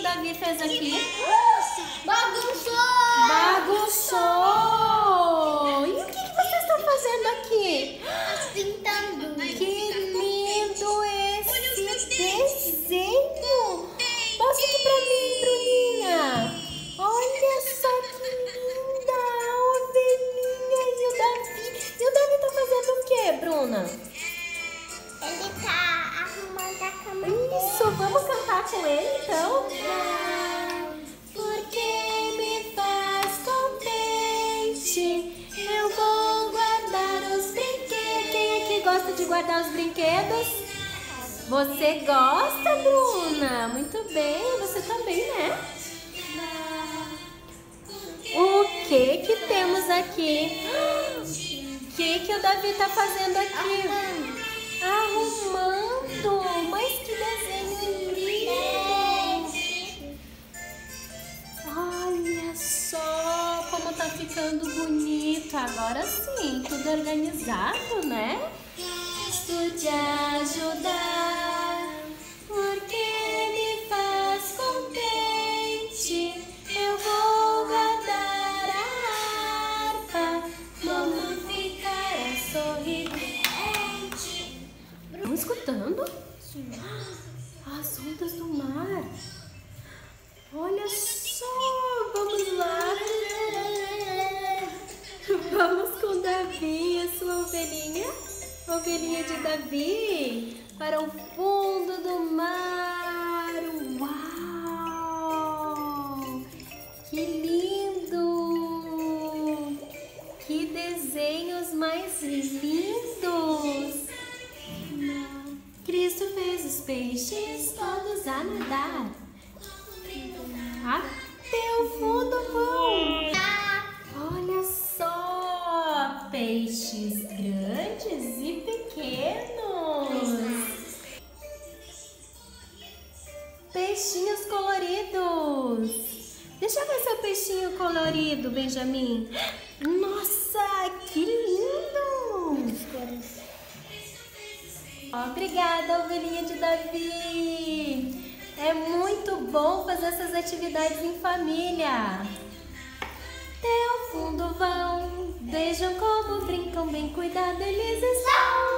Davi fez aqui? Bagunçou! Bagunçou! E o que vocês estão fazendo aqui? Pintando. Que lindo esse desenho! Mostra aqui pra mim, Bruninha. Olha só que linda a ovelhinha e o Davi. E o Davi tá fazendo o quê, Bruna? Ele tá arrumando a cama Isso, vamos cantar com ele então? Porque me faz contente, eu vou guardar os brinquedos. Quem aqui gosta de guardar os brinquedos? Você gosta, Bruna? Muito bem, você também, né? O que temos aqui? O que o Davi tá fazendo aqui? Arrumando, mas que desenho lindo! Olha só como tá ficando bonito. Agora sim, tudo organizado, né? Posso te ajudar, porque me faz contente. Eu vou guardar a harpa, vamos ficar sorridente. Estão escutando? Sim. As ondas do mar. Olha só, vamos lá. Vamos com Davi, a sua ovelhinha. Ovelhinha de Davi para o fundo do mar. Uau! Que lindo! Que desenhos mais lindos! Cristo fez os peixes todos a nadar. Até o fundo vão. Olha só, peixes grandes e pequenos. Peixinhos coloridos. Deixa eu ver seu peixinho colorido, Benjamin. Nossa, que lindo! Obrigada, ovelhinha de Davi. É muito bom fazer essas atividades em família. Até o fundo vão, vejam como brincam, bem cuidado eles estão.